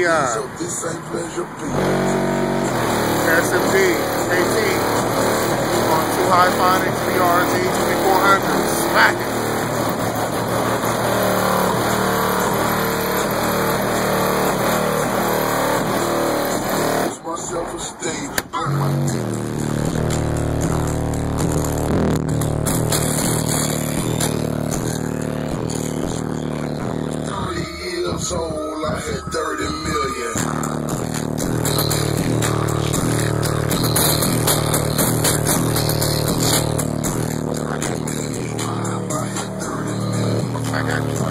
Leon. SMD, KT. On 2 High Phonics, BRZ 2400. Smack it. Self-esteem. Old, I had 30 million. I got you.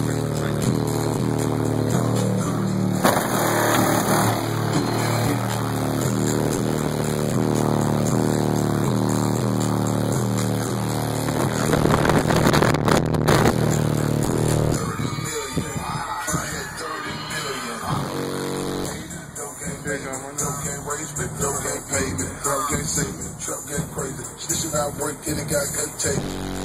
Can't raise me, no can't pay me, no can't save me, trap can't crazy. Snitching out work and it got good tape.